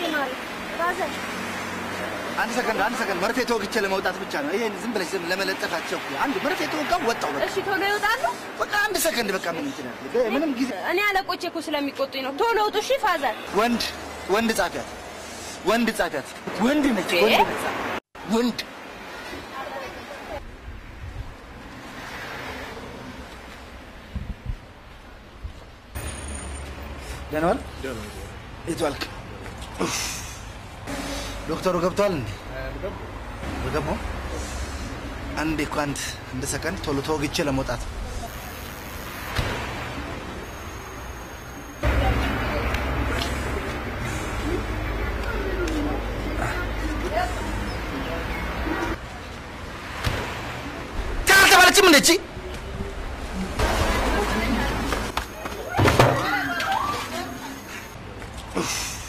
አንድ ሰከንድ መርፌ ተወግቼ ለመውጣት ብቻ ነው ይሄን ዝም ብለሽ ለመለጠፋቸው አንድ መርፌ ተወጋው ወጣው በቃ እሺ ቶሎ ይወጣሉ በቃ አንድ ሰከንድ በቃ ምን ይችላል ምንም ጊዜ እኔ አለቆቼ እኮ ስለሚቆጡኝ ነው ቶሎ ውጡ እሺ ፋዘር ወንድ ጻፊያት ወንድ ነች ወንድ ደህና ይቷልክ ዶክተሩ ገብቷል እንዴ ገባ አንዴ ኳንት እንደ ሰከንድ ቶሎ ተወግቼ ለመውጣት ታልተባለችም እንዴ እቺ